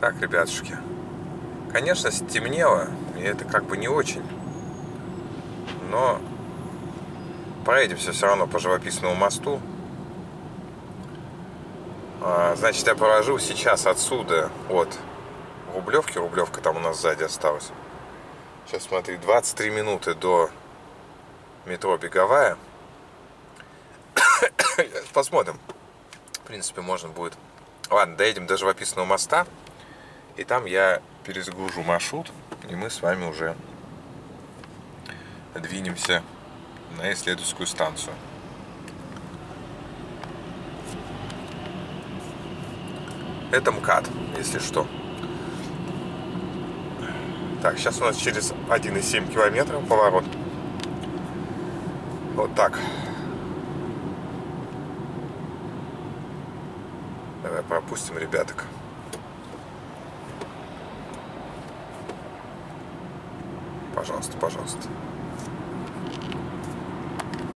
Так, ребятушки, конечно, стемнело, и это как бы не очень, но проедемся все равно по живописному мосту. Значит, я положил сейчас отсюда от Рублевки. Рублевка там у нас сзади осталась. Сейчас смотри, 23 минуты до метро Беговая. Посмотрим. В принципе, можно будет. Ладно, доедем до живописного моста. И там я перезагружу маршрут. И мы с вами уже двинемся на исследовательскую станцию. Это МКАД, если что. Так, сейчас у нас через 1,7 километров поворот. Вот так. Давай пропустим ребяток. Пожалуйста, пожалуйста.